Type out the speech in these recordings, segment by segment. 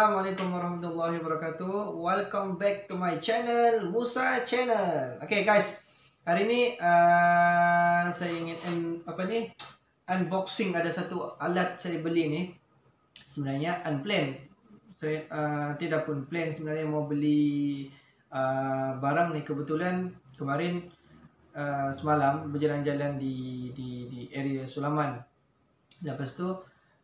Assalamualaikum warahmatullahi wabarakatuh. Welcome back to my channel, Musa Channel. Okay guys, hari ini saya ingin unboxing. Ada satu alat saya beli nih. Sebenarnya unplanned. Saya tidak pun plan sebenarnya mau beli barang nih. Kebetulan kemarin semalam berjalan-jalan di area Sulaman. Lepas tu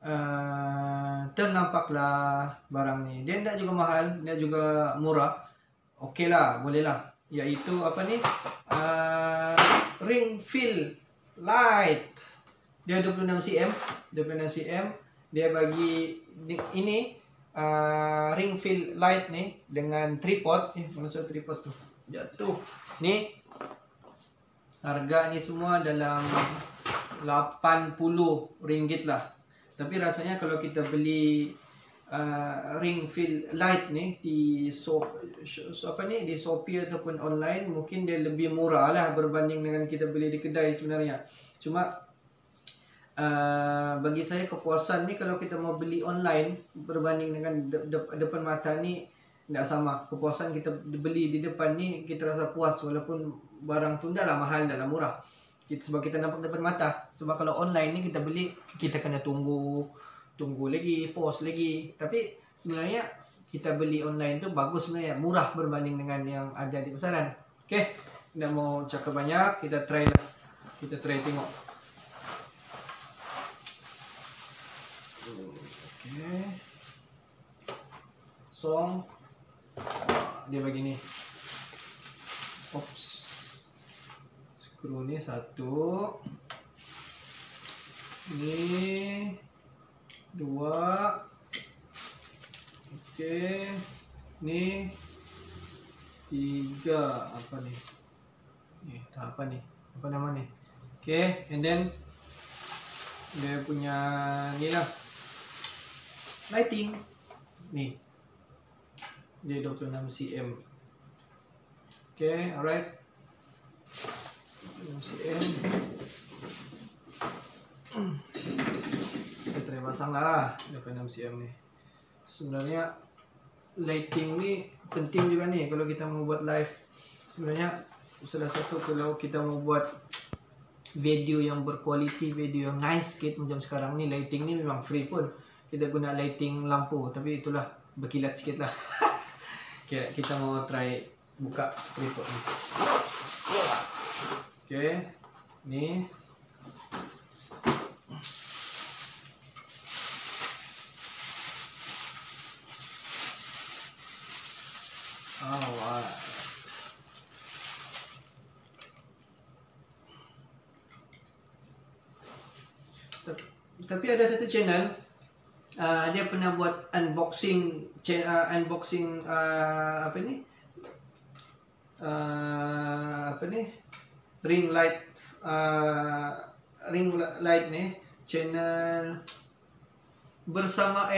ternampaklah barang ni. Dia tidak juga mahal, dia juga murah. Okey lah, boleh lah. Iaitu apa ni? Ring fill light. Dia 26 cm, 26 cm. Dia bagi ini ring fill light ni dengan tripod. Mana so tripod tu? Jatuh. Ni harga ni semua dalam RM80 lah. Tapi rasanya kalau kita beli ring fill light ni di di Shopee ataupun online, mungkin dia lebih murah lah berbanding dengan kita beli di kedai sebenarnya. Cuma bagi saya kepuasan ni kalau kita mau beli online berbanding dengan depan mata ni tidak sama. Kepuasan kita beli di depan ni kita rasa puas walaupun barang tu dah lah mahal, dah lah murah. Sebab kita nampak depan mata. Sebab kalau online ni kita beli, kita kena tunggu lagi, pause lagi. Tapi sebenarnya kita beli online tu bagus sebenarnya, murah berbanding dengan yang ada di pasaran. Okay, tidak mau cakap banyak, kita try lah. Kita try tengok. Okay, song dia begini. Oops. Skru ni satu, ni dua, okey, ni tiga, apa ni? Apa ni? Apa nama ni? Okey, and then dia punya ni lah, lighting ni. Dia 26 cm. Okey, alright. 26 cm. Kita try pasang lah 26 cm ni. Sebenarnya lighting ni penting juga nih kalau kita mau buat live. Sebenarnya salah satu kalau kita mau buat video yang berkualiti, video yang nice sikit macam sekarang ni, lighting ni memang free pun. Kita guna lighting lampu, tapi itulah berkilat sikit lah. Okay, kita mau try buka tripod ni. Okay, ni alright. Tapi ada satu channel dia pernah buat unboxing ring light ni, channel bersama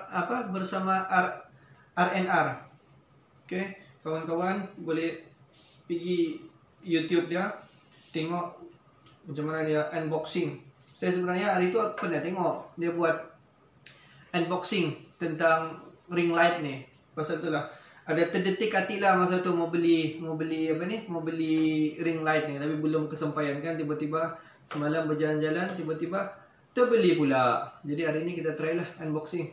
RNR. Okay, kawan-kawan boleh pergi YouTube dia, tengok macam mana dia unboxing. Saya sebenarnya hari tu pernah tengok dia buat unboxing tentang ring light ni. Pasal tu lah ada terdetik hati lah masa tu mau beli ring light ni, tapi belum kesampaian kan. Tiba-tiba semalam berjalan-jalan, tiba-tiba terbeli pula. Jadi hari ni kita try lah unboxing.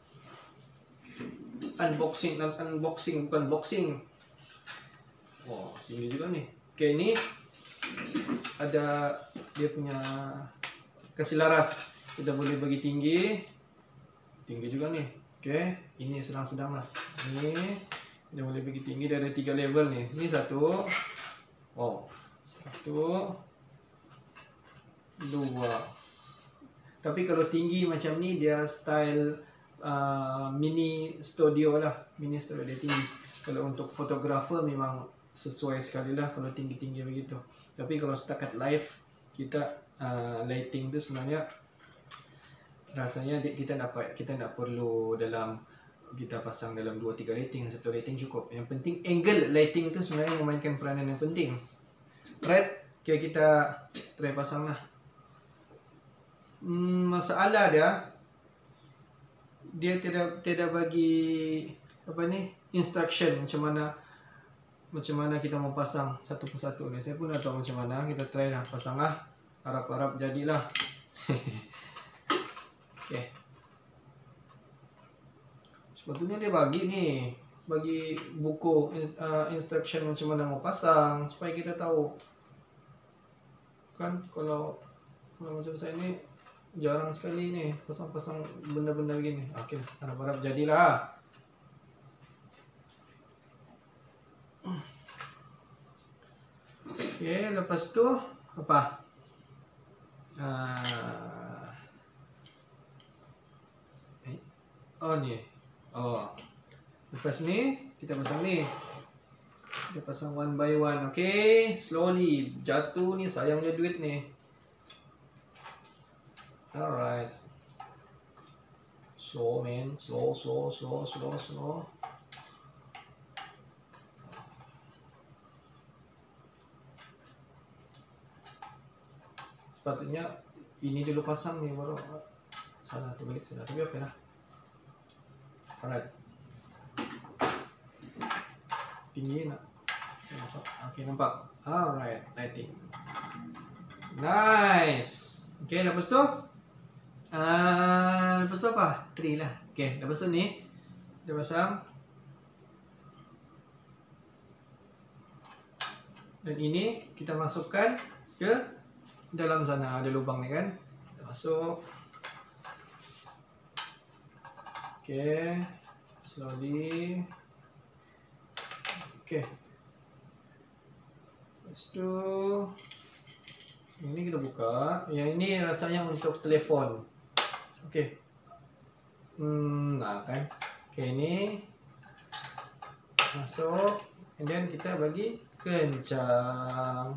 Unboxing bukan boxing. Wow, tinggi juga ni. Okay, ni ada dia punya kasih laras. Kita boleh bagi tinggi juga ni. Okay, ini sedang-sedang lah. Ni dia boleh bagi tinggi. Dia ada 3 level ni. Ni satu. Oh, 1, 2. Tapi kalau tinggi macam ni dia style mini studio lah. Mini studio dia tinggi. Kalau untuk fotografer memang sesuai sekali lah kalau tinggi-tinggi begitu. Tapi kalau setakat live kita lighting tu sebenarnya rasanya kita tak perlu kita pasang dalam 2-3 lighting. Satu lighting cukup. Yang penting angle lighting tu sebenarnya memainkan peranan yang penting. Right? Okay, kita try pasang lah. Masalah dia dia tidak bagi apa ni instruction macam mana kita mau pasang satu persatu ni. Saya pun tak tahu macam mana. Kita try lah, pasang lah, harap-harap jadilah. Okay. Sebetulnya dia bagi buku instruction macam mana mau pasang supaya kita tahu. Kan kalau macam saya ni jarang sekali ni pasang-pasang benda-benda begini. Okey, harap-harap jadilah. Okey, lepas tu apa? Oh ni. Oh. Lepas ni kita pasang ni. Kita pasang one by one. Okay, slowly. Jatuh ni, sayangnya duit ni. Alright. Slow man. Slow. Sepatutnya ini dulu pasang ni, baru salah terbalik salah. Tapi okey lah. Alright. Tinggi nak. Okay, nampak. Alright, lighting. Nice. Okay, lepas tu apa? Tree lah. Okay, lepas tu ni kita pasang. Dan ini kita masukkan ke dalam sana. Ada lubang ni kan. Kita masuk. Okay, slowly. Okay. Lepas tu ini kita buka. Yang ini rasanya untuk telefon. Okay. Nah kan. Okay, ini masuk. And then kita bagi kencang.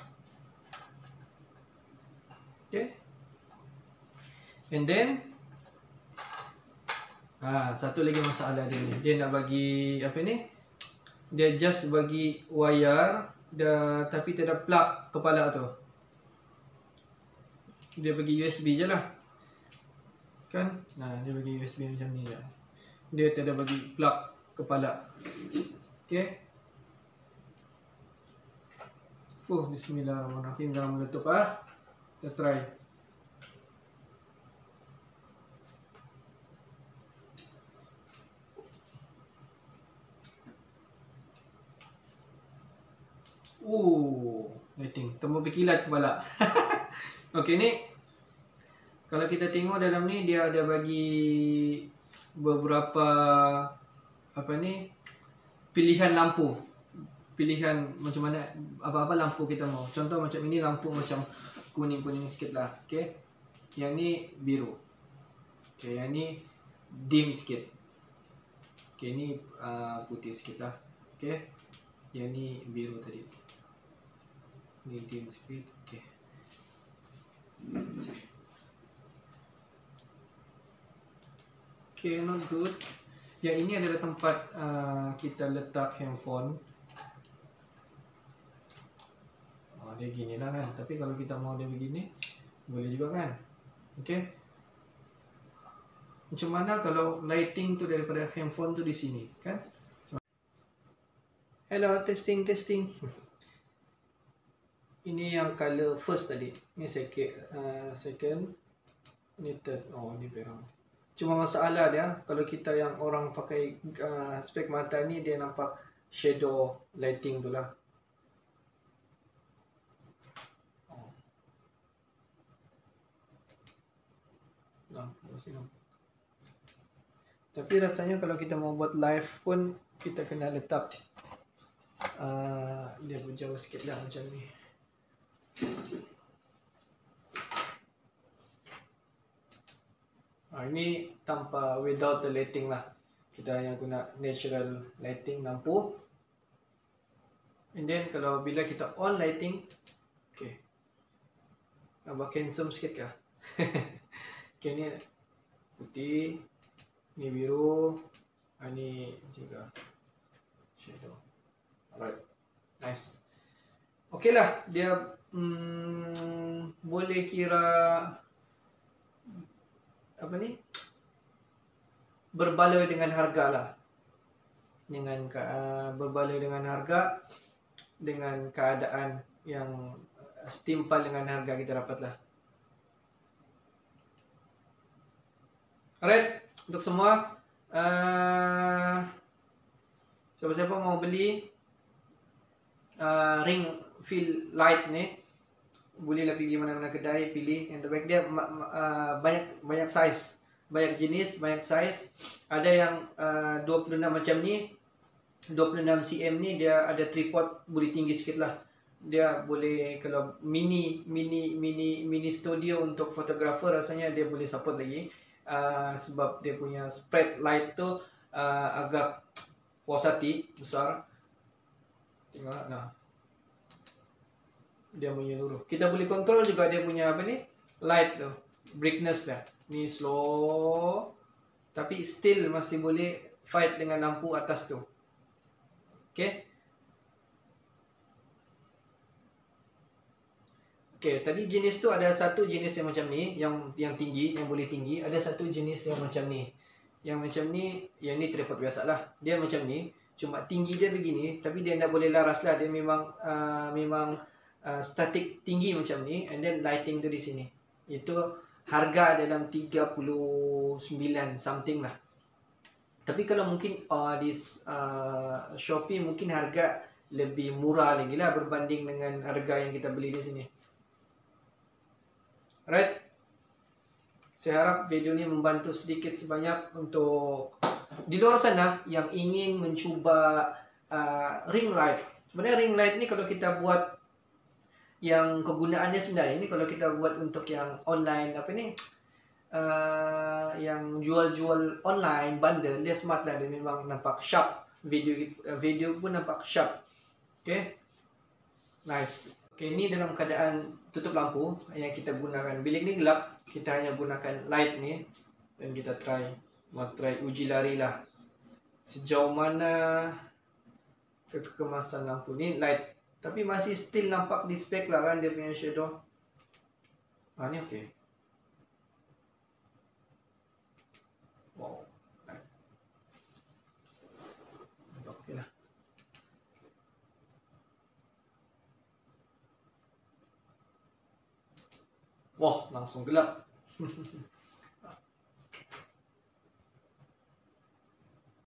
Okay. And then satu lagi masalah dia ni. Dia nak bagi apa ni? Dia just bagi wire tapi tidak plug kepala tu. Dia bagi USB je lah. Kan? Nah, dia bagi USB macam ni je. Dia tidak bagi plug kepala. Okay. Bismillahirrahmanirrahim. Jangan meletup ah. Kita try. Lighting. Tambah berkilat kepala. Okey, ni kalau kita tengok dalam ni dia ada bagi beberapa apa ni pilihan lampu. Pilihan macam mana apa-apa lampu kita mau. Contoh macam ini lampu macam kuning-kuning sikit lah. Okey. Yang ni biru. Okey, yang ni dim sikit. Okey, ni putih sikit lah. Okey. Yang ni biru tadi. Ni dim sikit. Okay. Okay, not good. Yang ini adalah tempat kita letak handphone. Dia gini lah kan. Tapi kalau kita mau dia begini, boleh juga kan. Okay. Macam mana kalau lighting tu daripada handphone tu di sini, kan? Hello, testing. Ini yang color first tadi. Ini second. Ini third. Oh, ini perang. Cuma masalah dia, kalau kita yang orang pakai spek mata ni, dia nampak shadow lighting tu lah. Tapi rasanya kalau kita mau buat live pun, kita kena letak dia berjauh sikit lah macam ni. Ini tanpa without the lighting lah. Kita yang guna natural lighting lampu. And then kalau bila kita on lighting, okay, nampak handsome sikit kah? Okay, ni putih, ni biru, ni juga shadow. Alright, nice. Okay lah, dia boleh kira apa ni? berbaloi dengan harga lah. Berbaloi dengan harga, dengan keadaan yang setimpal dengan harga kita dapat lah. Alright, untuk semua, siapa-siapa mau beli ring fill light ni, bolehlah pergi mana-mana kedai, pilih yang terbaik. Dia banyak size, banyak jenis, banyak size. Ada yang 26 macam ni, 26 cm ni dia ada tripod, boleh tinggi sikit lah. Dia boleh, kalau mini studio untuk fotografer, rasanya dia boleh support lagi. Sebab dia punya spread light tu agak puas hati, besar. Tengok nah, dia menyeluruh. Kita boleh kontrol juga dia punya apa ni, light tu, brightness dah. Ni slow, tapi still masih boleh fight dengan lampu atas tu. Okay. Okay, tadi jenis tu ada satu jenis yang macam ni, yang tinggi, yang boleh tinggi. Ada satu jenis yang macam ni. Yang macam ni, yang ni tripod biasa lah. Dia macam ni, cuma tinggi dia begini, tapi dia tak boleh laras lah. Dia memang static tinggi macam ni, and then lighting tu di sini. Itu harga dalam 39 something lah. Tapi kalau mungkin di Shopee mungkin harga lebih murah lagi lah berbanding dengan harga yang kita beli di sini. Alright, saya harap video ni membantu sedikit sebanyak untuk di luar sana yang ingin mencuba ring light. Sebenarnya ring light ni kalau kita buat yang kegunaannya sebenarnya ni, kalau kita buat untuk yang online apa ni, yang jual-jual online bundle, dia smart lah. Dia memang nampak sharp, video pun nampak sharp. Okay, nice. Okay, ni dalam keadaan tutup lampu yang kita gunakan. Bilik ni gelap, kita hanya gunakan light ni, dan kita mau try uji lari lah sejauh mana kekemasan lampu ni light, tapi masih still nampak di spek lah kan dia punya shadow. Ni okay. Wow, okay lah. Wah, langsung gelap.